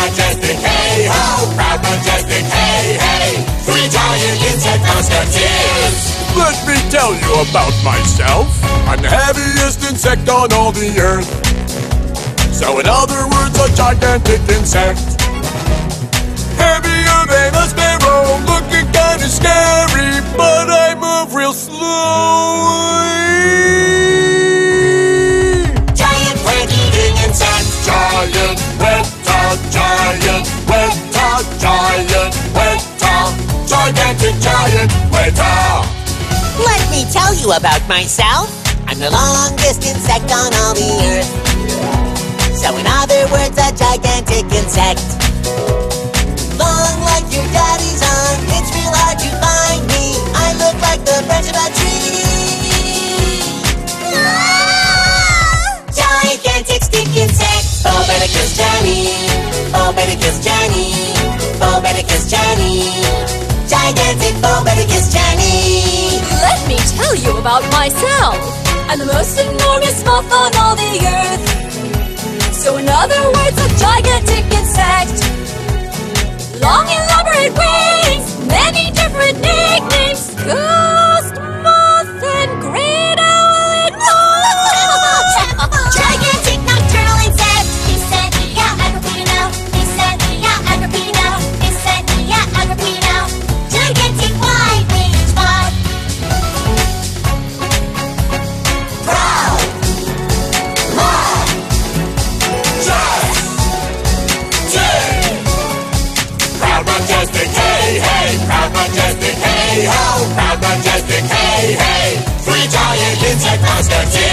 majestic, hey ho! Proud, majestic, hey hey! 3 giant insect musketeers! Let me tell you about myself. I'm the heaviest insect on all the earth. So in other words, a gigantic insect. Heavier than a sparrow, looking kinda scary, but I move real slowly. Giant plant-eating insect! Giant, wet-top, giant, wet-top, giant, wet-top, gigantic giant, wet-top. Let me tell you about myself. I'm the longest insect on all the earth. So in other words, a gigantic insect. Long like your daddy's arm, it's real hard to find me. I look like the branch of a tree. Gigantic stick insect. Phobedicus Genie! Phobedicus Genie! Phobedicus Genie! Gigantic Phobedicus Genie. Let me tell you about myself. I'm the most enormous moth on all the earth. So in other words, a gigantic insect. Long elaborate wings, many different nicknames. Ghost, moth, and great owl and more. Gigantic nocturnal insect. He said, yeah, I repeat it now. He said, yeah, I repeat it now. He said, yeah, I repeat it now. Gigantic wide-winged moth. Proud! Moth! Proud, majestic, hey hey! Proud, majestic, hey ho! Proud, majestic, hey hey! 3 giant insect musketeers!